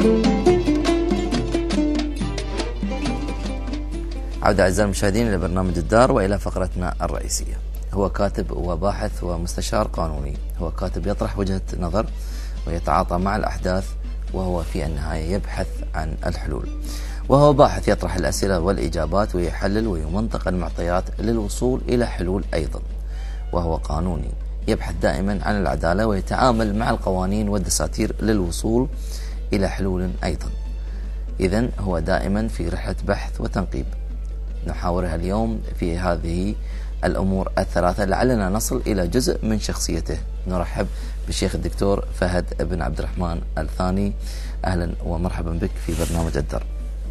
عودة أعزائي المشاهدين إلى برنامج الدار وإلى فقرتنا الرئيسية. هو كاتب وباحث ومستشار قانوني، هو كاتب يطرح وجهة نظر ويتعاطى مع الأحداث، وهو في النهاية يبحث عن الحلول. وهو باحث يطرح الأسئلة والإجابات ويحلل ويمنطق المعطيات للوصول إلى حلول أيضا. وهو قانوني يبحث دائما عن العدالة ويتعامل مع القوانين والدساتير للوصول إلى حلول أيضا. إذن هو دائما في رحلة بحث وتنقيب نحاورها اليوم في هذه الأمور الثلاثة، لعلنا نصل إلى جزء من شخصيته. نرحب بالشيخ الدكتور فهد بن عبد الرحمن الثاني. أهلا ومرحبا بك في برنامج الدار.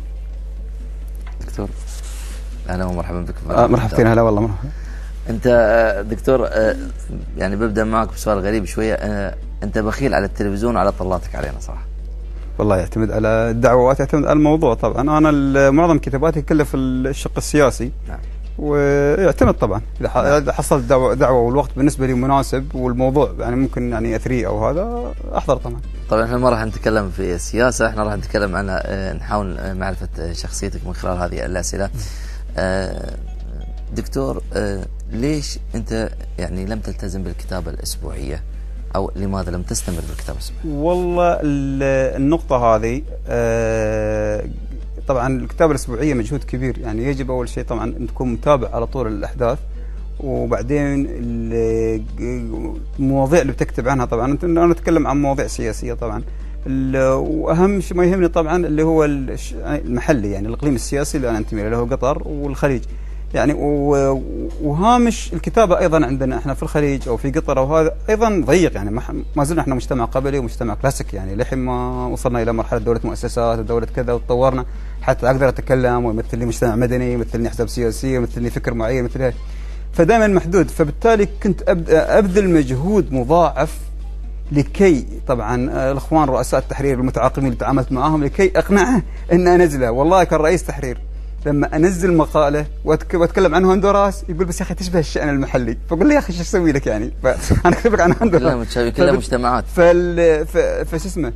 دكتور أهلا ومرحبا بك في برنامج مرحبتين. هلا والله مرحبا. أنت دكتور، يعني ببدأ معك بسؤال غريب شوية. أنت بخيل على التلفزيون وعلى طلاتك علينا صراحة. والله يعتمد على الدعوات، يعتمد على الموضوع. طبعا أنا معظم كتاباتي كلها في الشق السياسي. نعم. ويعتمد طبعا إذا حصلت دعوة والوقت بالنسبة لي مناسب والموضوع يعني ممكن يعني أثري أو هذا أحضر طبعا. طبعا احنا ما راح نتكلم في السياسة، احنا راح نتكلم عن نحاول معرفة شخصيتك من خلال هذه الأسئلة. دكتور، ليش أنت يعني لم تلتزم بالكتابة الأسبوعية، أو لماذا لم تستمر بالكتابة الأسبوعية؟ والله النقطة هذه طبعا الكتابة الأسبوعية مجهود كبير، يعني يجب أول شيء طبعا أن تكون متابع على طول الأحداث، وبعدين المواضيع اللي بتكتب عنها. طبعا أنا أتكلم عن مواضيع سياسية طبعا، وأهم شيء ما يهمني طبعا اللي هو المحلي، يعني الإقليم السياسي اللي أنا أنتمي له اللي هو قطر والخليج يعني. وهامش الكتابة أيضا عندنا احنا في الخليج أو في قطر أو هذا أيضا ضيق، يعني ما زلنا احنا مجتمع قبلي ومجتمع كلاسيك، يعني لحين ما وصلنا إلى مرحلة دولة مؤسسات ودولة كذا وتطورنا حتى أقدر أتكلم ويمثل لي مجتمع مدني، يمثلني أحزاب سياسية، يمثل لي فكر معين، مثل هيك. فدائما محدود، فبالتالي كنت أبذل مجهود مضاعف لكي طبعا الإخوان رؤساء التحرير المتعاقبين اللي تعاملت معاهم لكي أقنعه أن أنزله. والله كان رئيس تحرير لما انزل مقاله واتكلم عنه هندوراس يقول بس يا اخي تشبه الشأن المحلي، فقول لي يا اخي ايش اسوي لك يعني؟ فانا اكتب لك عن هندوراس كلها مجتمعات. فش اسمه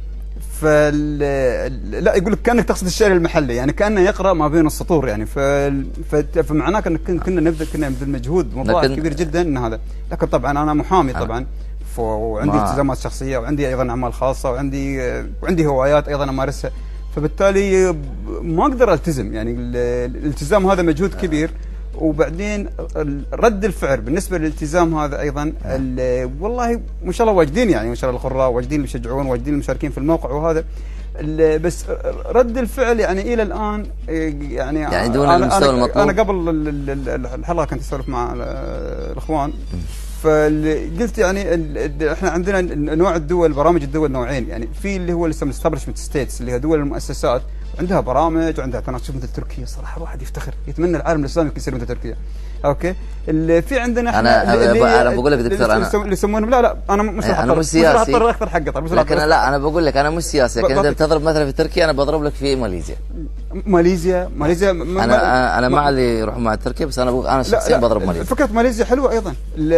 لا يقول لك كانك تقصد الشأن المحلي، يعني كانه يقرا ما بين السطور يعني. فمعناه كنا نبذل مجهود مضاعف كبير جدا ان هذا. لكن طبعا انا محامي طبعا، وعندي التزامات شخصيه وعندي ايضا اعمال خاصه وعندي هوايات ايضا امارسها، فبالتالي ما اقدر التزم، يعني الالتزام هذا مجهود كبير. وبعدين رد الفعل بالنسبه للالتزام هذا ايضا والله ما شاء الله واجدين، يعني ما شاء الله القراء واجدين اللي يشجعون، واجدين المشاركين في الموقع وهذا. بس رد الفعل يعني الى الان يعني دون المستوى المطلوب. انا قبل الحلقه كنت اسولف مع الاخوان، فقلت يعني احنا عندنا انواع الدول، برامج الدول نوعين، يعني في اللي هو اللي يسمى establishment ستيتس اللي هي دول المؤسسات، وعندها برامج وعندها تناقشات مثل تركيا. صراحه الواحد يفتخر يتمنى العالم الاسلامي يصير مثل تركيا. اوكي اللي في عندنا احنا انا بقول لك دكتور، انا اللي يسمونهم لا انا مش سياسي، اكثر حق قطر، لكن لا انا بقول لك انا مش سياسي، لكن انت بتضرب مثلا في تركيا، انا بضرب لك في ماليزيا. انا مع اللي يروحوا مع تركيا، بس انا شخصيا بضرب ماليزيا. فكره ماليزيا حلوه ايضا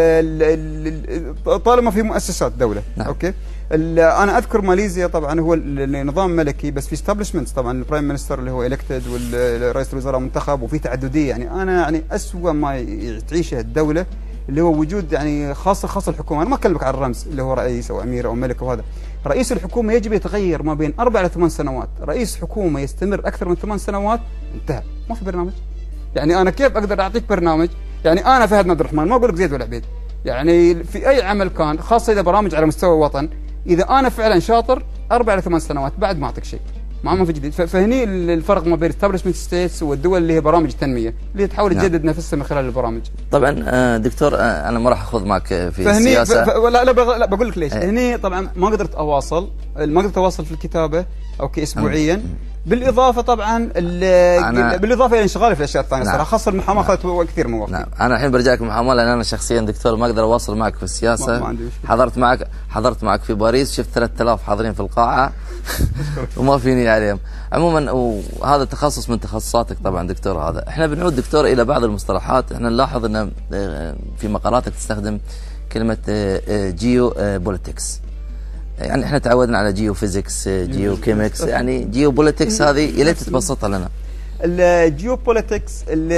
طالما في مؤسسات دوله. نعم. اوكي انا اذكر ماليزيا طبعا هو النظام ملكي، بس في استابلشمنتس طبعا البرايم مينستر اللي هو الكتد والرئيس الوزراء منتخب، وفي تعدديه. يعني انا يعني اسوء ما تعيشه الدوله اللي هو وجود يعني خاصه الحكومه. انا ما اكلمك عن الرمز اللي هو رئيس او امير او ملك وهذا. رئيس الحكومه يجب يتغير ما بين 4 إلى 8 سنوات. رئيس حكومه يستمر اكثر من 8 سنوات انتهى، ما في برنامج. يعني انا كيف اقدر اعطيك برنامج؟ يعني انا فهد عبد الرحمن ما اقول لك زيد ولا عبيد، يعني في اي عمل كان، خاصه اذا برامج على مستوى الوطن، اذا انا فعلا شاطر 4 إلى 8 سنوات بعد ما اعطيك شيء، ما في جديد. فهني الفرق ما بين establishment ستيتس والدول اللي هي برامج التنميه اللي تحاول تجدد نفسها من خلال البرامج. طبعا دكتور، انا ما راح اخوض معك في السياسه. لا بقول لك ليش. هني طبعا ما قدرت اواصل في الكتابه اوكي اسبوعيا، بالاضافه طبعا بالاضافه الى انشغالي في الاشياء الثانيه. صراحه خاصه المحاماه اخذت كثير من وقتي. نعم. انا الحين برجع لك المحاماه، لان انا شخصيا دكتور ما اقدر اواصل معك في السياسه. حضرت معك في باريس، شفت 3000 حاضرين في القاعه وما فيني عليهم. عموما وهذا تخصص من تخصصاتك طبعا دكتور. هذا احنا بنعود دكتور الى بعض المصطلحات. احنا نلاحظ ان في مقالاتك تستخدم كلمه جيو بوليتكس. يعني احنا تعودنا على جيو فيزيكس، جيو كيميكس، يعني جيو بوليتكس هذه يا ليت تبسطها لنا. الجيو بوليتكس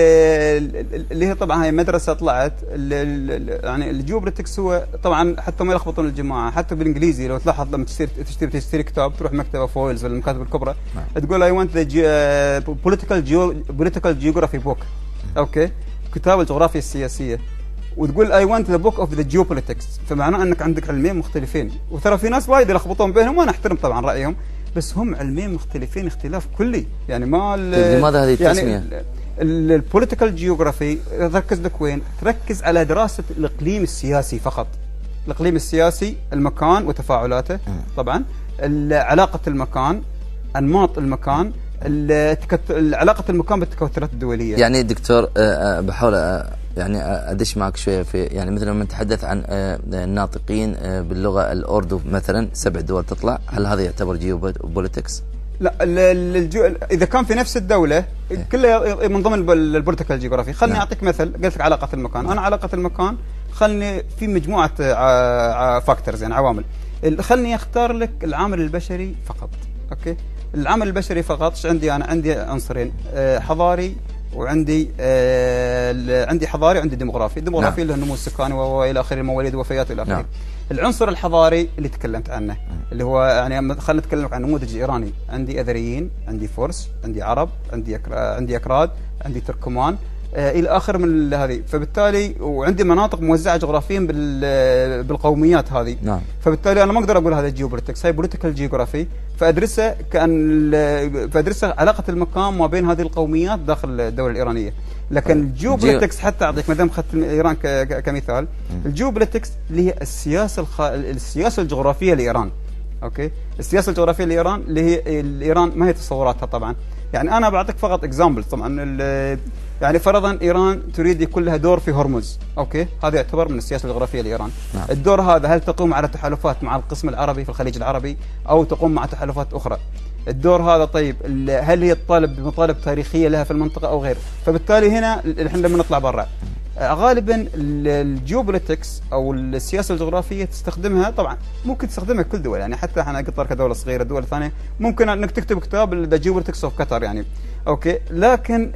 اللي هي طبعا هي مدرسه طلعت، يعني الجيو بوليتكس هو طبعا حتى ما يلخبطون الجماعه، حتى بالانجليزي لو تلاحظ لما تشتري كتاب تروح مكتبه فويلز ولا المكاتب الكبرى تقول اي ونت ذا بوليتيكال جيوغرافي بوك، اوكي، كتاب الجغرافيا السياسيه، وتقول اي ونت ذا بوك اوف ذا جيوبوليتكس، فمعناه انك عندك علمين مختلفين. وترى في ناس وايد يلخبطون بينهم وانا احترم طبعا رايهم، بس هم علمين مختلفين اختلاف كلي، يعني ما لماذا هذه التسميه؟ يعني البوليتيكال جيوغرافي تركز لك وين؟ تركز على دراسه الاقليم السياسي فقط، الاقليم السياسي، المكان وتفاعلاته، طبعا علاقه المكان، انماط المكان، علاقه المكان بالتكوترات الدوليه. يعني دكتور بحاول يعني ادش معك شويه في، يعني مثلا لما نتحدث عن الناطقين باللغه الاردو مثلا 7 دول تطلع، هل هذا يعتبر جيوبوليتكس؟ لا، اذا كان في نفس الدوله كلها من ضمن البوليتيكال جيوغرافي. خلني اعطيك مثل، قلت لك علاقه المكان، انا علاقه المكان خلني في مجموعه فاكتورز يعني عوامل، خلني اختار لك العامل البشري فقط، اوكي؟ العامل البشري فقط ايش عندي؟ انا عندي عنصرين، حضاري وعندي عندي حضاري وعندي ديموغرافي. الديموغرافي اللي هو النمو السكاني والى اخره، المواليد والوفيات والى اخره. العنصر الحضاري اللي تكلمت عنه اللي هو يعني خلينا نتكلم عن النموذج الايراني، عندي اذريين، عندي فرس، عندي عرب، عندي اكراد، عندي تركمان الى اخر من هذه، فبالتالي وعندي مناطق موزعه جغرافيا بالقوميات هذه. نعم. فبالتالي انا ما اقدر اقول هذا جيوبوليتكس، هاي بوليتيكال جيوغرافي، فادرسه فادرسه علاقه المكان ما بين هذه القوميات داخل الدوله الايرانيه. لكن الجيوبوليتكس حتى اعطيك ما دام اخذت ايران كمثال، الجيوبوليتكس اللي هي السياسه الجغرافيه لايران، اوكي؟ السياسه الجغرافيه لايران اللي هي ايران ما هي تصوراتها طبعا، يعني انا بعطيك فقط اكزامبل. طبعا يعني فرضا ايران تريد يكون لها دور في هرمز، اوكي؟ هذا يعتبر من السياسه الجغرافيه لايران. نعم. الدور هذا هل تقوم على تحالفات مع القسم العربي في الخليج العربي او تقوم مع تحالفات اخرى؟ الدور هذا طيب هل هي تطالب بمطالب تاريخيه لها في المنطقه او غير؟ فبالتالي هنا احنا لما نطلع برا غالبا الجيوبوليتكس او السياسه الجغرافيه تستخدمها، طبعا ممكن تستخدمها كل دول، يعني حتى احنا قطر كدوله صغيره، دول ثانيه ممكن انك تكتب كتاب ذا جيوبوليتكس اوف قطر يعني، اوكي؟ لكن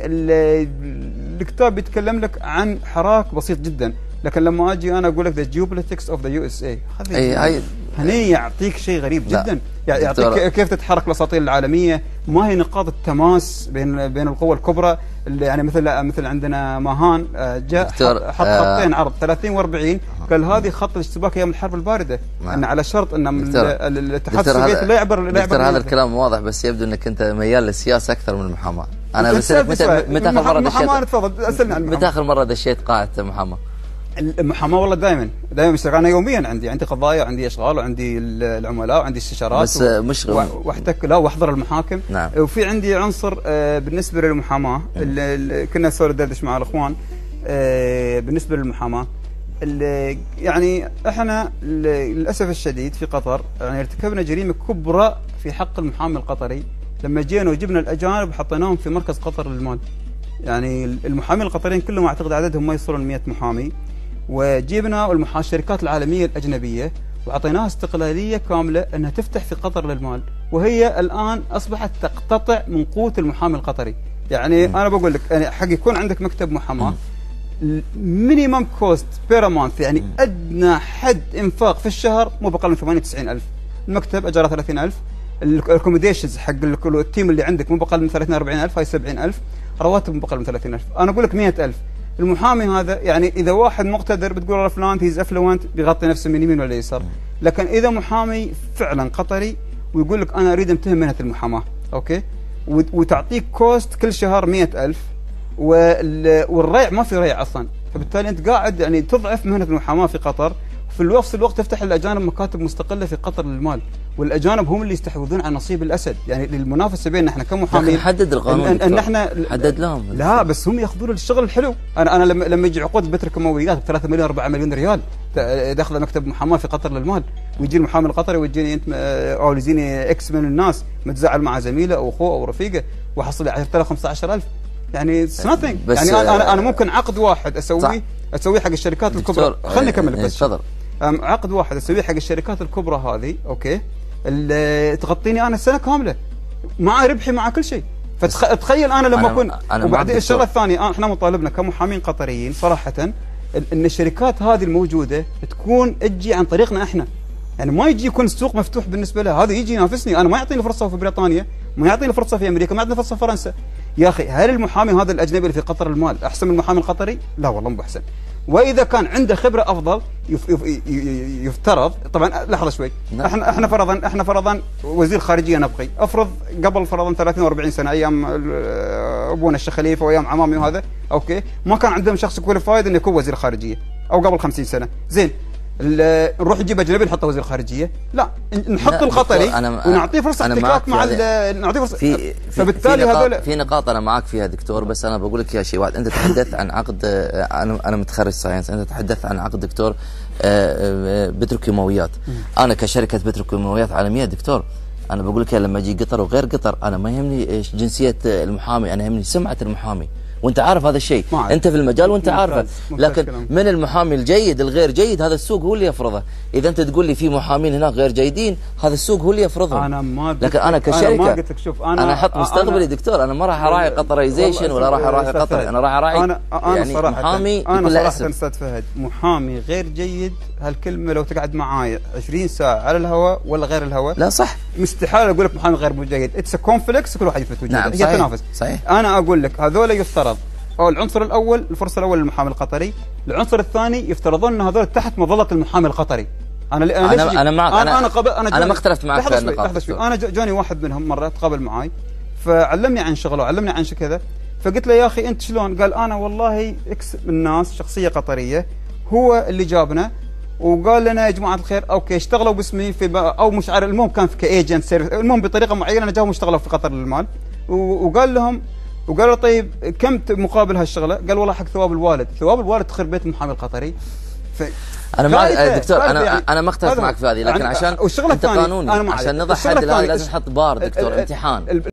الكتاب بيتكلم لك عن حراك بسيط جدا، لكن لما اجي انا اقول لك ذا جيوبوليتكس اوف ذا يو اس اي، هني يعطيك شيء غريب جدا، يعني يعطيك كيف تتحرك الاساطيل العالميه، ما هي نقاط التماس بين القوى الكبرى، اللي يعني مثل عندنا ماهان جاء حط خطين عرض 30 و40، قال هذه خط الاشتباك ايام الحرب البارده، ان على شرط ان الاتحاد السوفيتي لا يعبر هذا الكلام واضح، بس يبدو انك انت ميال للسياسه اكثر من المحاماه. انا بسالك متى اخر مره دشيت؟ تفضل اسالني عن متى اخر مره دشيت قاعه محاماه؟ المحاماه والله دائما اشتغل، انا يوميا عندي قضايا وعندي اشغال وعندي العملاء وعندي استشارات، بس مش واحتك لا واحضر المحاكم. نعم. وفي عندي عنصر بالنسبه للمحاماه اللي كنا نسولف ندردش مع الاخوان بالنسبه للمحاماه، يعني احنا للاسف الشديد في قطر يعني ارتكبنا جريمه كبرى في حق المحامي القطري لما جينا وجبنا الاجانب وحطيناهم في مركز قطر للمال. يعني المحامين القطريين كلهم اعتقد عددهم ما يوصلون 100 محامي، وجبنا الشركات العالميه الاجنبيه وعطيناها استقلاليه كامله انها تفتح في قطر للمال، وهي الان اصبحت تقتطع من قوت المحامي القطري. يعني انا بقول لك يعني حق يكون عندك مكتب محاماه مينيمم كوست بير مانث، يعني ادنى حد انفاق في الشهر مو بقل من 98,000. المكتب اجاره 30,000، الاكوموديشنز حق التيم اللي عندك مو بقل من 30-40,000، هاي 70,000. رواتب مو بقل من 30,000. انا اقول لك 100,000. المحامي هذا يعني اذا واحد مقتدر بتقول والله فلان هيز افلوينت بيغطي نفسه من يمين ولا يسار، لكن اذا محامي فعلا قطري ويقول لك انا اريد امتهن مهنه المحاماه، اوكي، وتعطيك كوست كل شهر 100,000 والريع ما في ريع اصلا، فبالتالي انت قاعد يعني تضعف مهنه المحاماه في قطر. في نفس الوقت تفتح للاجانب مكاتب مستقله في قطر للمال، والاجانب هم اللي يستحوذون على نصيب الاسد. يعني المنافسه بيننا احنا كمحامين حدد القانون ان احنا حدد لهم، لا بس هم ياخذون الشغل الحلو. انا لما يجي عقود بتركمويات ب 3 مليون 4 مليون ريال داخل مكتب محاماه في قطر للمال، ويجي المحامي القطري ويجيني انت او يجيني اكس من الناس متزعل مع زميله او اخوه او رفيقه وحصل 10,000 15,000، يعني يعني انا ممكن عقد واحد اسويه حق الشركات الكبرى. خليني اكمل بس. تفضل. عقد واحد اسويه حق الشركات الكبرى هذه، اوكي، اللي تغطيني انا السنه كامله مع ربحي مع كل شيء. فتخيل انا لما اكون. وبعدين الشغله الثانيه، احنا مطالبنا كمحامين قطريين صراحه ان الشركات هذه الموجوده تكون تجي عن طريقنا احنا، يعني ما يجي يكون السوق مفتوح بالنسبه له، هذا يجي ينافسني انا، ما يعطيني فرصه في بريطانيا، ما يعطيني فرصه في امريكا، ما يعطيني فرصه في فرنسا. يا اخي هل المحامي هذا الاجنبي اللي في قطر المال احسن من المحامي القطري؟ لا والله مو احسن. واذا كان عنده خبره افضل يفترض طبعا. لحظه شوي، احنا فرضا وزير خارجيه نبغي، افرض قبل فرضا 30 و40 سنه ايام ابونا الشيخ خليفه وايام عمامي وهذا، اوكي، ما كان عندهم شخص كواليفايد انه يكون وزير خارجيه، او قبل 50 سنه، زين نروح نجيب اجنبي نحطه وزير خارجيه؟ لا، نحط القطري ونعطيه فرصه احتكاك مع نعطيه فرصه. فبالتالي هذول في نقاط انا معك فيها دكتور، بس انا بقول لك يا شيء واحد. انت تحدثت عن عقد، انا متخرج ساينس، انت تحدثت عن عقد دكتور بتروكيماويات. انا كشركه بتروكيماويات عالميه دكتور، انا بقول لك لما اجي قطر وغير قطر، انا ما يهمني جنسيه المحامي، انا يهمني سمعه المحامي، وانت عارف هذا الشيء، انت في المجال وانت عارفه. لكن من المحامي الجيد الغير جيد هذا السوق هو اللي يفرضه. اذا انت تقول لي في محامين هناك غير جيدين، هذا السوق هو اللي يفرضهم. انا ما لكن انا كشركه انا ما قلت لك شوف، انا احط مستقبلي دكتور، انا ما راح اراعي قطريزيشن ولا راح اراعي قطر، انا راح اراعي يعني محامي. انا صراحه استاذ فهد، محامي غير جيد هالكلمه لو تقعد معايا 20 ساعه على الهواء ولا غير الهواء، لا صح، مستحيل اقول لك محامي غير جيد. اتس كونفليكس، كل واحد يفلت وجهه. نعم، هي تنافس. صحيح. انا اقول لك هذول يفترض، أو العنصر الأول الفرصة الأول للمحامي القطري، العنصر الثاني يفترضون أن هذول تحت مظلة المحامي القطري. أنا معك، أنا ما اختلفت معك في النقاط. أنا جاني واحد منهم مرة تقابل معاي، فعلمني عن شغله وعلمني عن كذا، فقلت له يا أخي أنت شلون؟ قال أنا والله إكس الناس شخصية قطرية هو اللي جابنا وقال لنا يا جماعة الخير أوكي اشتغلوا باسمي في أو مش عارف، المهم كان في كايجنت سيرفيس، المهم بطريقة معينة جاهم اشتغلوا في قطر للمال، وقال لهم، وقالوا طيب كم مقابل هالشغله؟ قال والله حق ثواب الوالد. ثواب الوالد تخرب بيت المحامي القطري. انا معك دكتور، انا ما اختلف معك في هذه، لكن عشان انت قانوني، عشان نضع حد لازم نحط بار دكتور، امتحان.